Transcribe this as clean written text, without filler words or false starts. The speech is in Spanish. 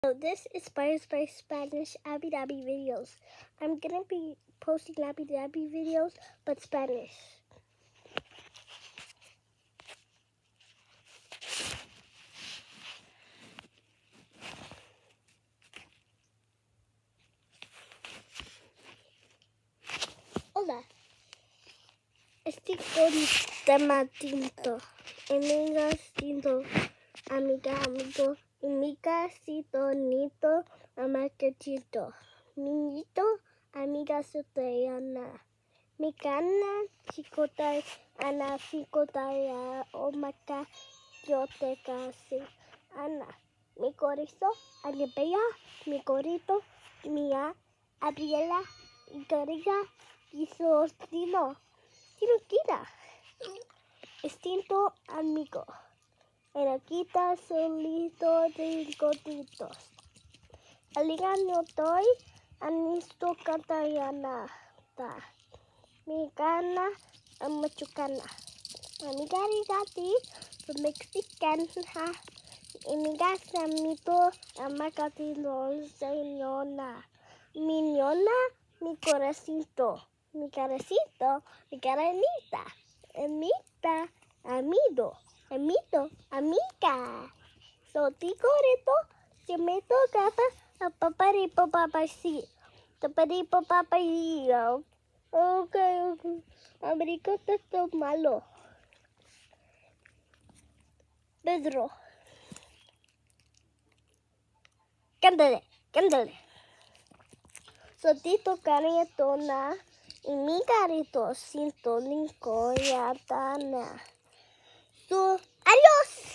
So this is Inspired by Spanish Abby Dabby videos. I'm gonna be posting Abby Dabby videos, but Spanish. Hola. Estoy con Tomatito. Amiga, amigo. Amiga, nito, amacachito. Niñito, amiga, sotayana. Micana, chicota, ana, chicota, omaka, yo te casi. Ana, mi corizo, alipea, mi corito, mía, Abriela, y Garilla, y sostino. Quiroquita. Extinto amigo. Eroquita solito de gotitos. Aligano toy anisto catayana. Mi gana amachucana. Amigari gati Mexican ha. Amigas amito amacati los señona. Miñona mi corazoncito. Mi caracito, mi caranita, amita, amigo, amiga. Soticorito, se me tocaba a paparipo papasí. Paparipo papayillo. Ok. Américo está malo. Pedro. Cántale. Sotito caretona. Y mi carito sintónico ya tana. Adiós.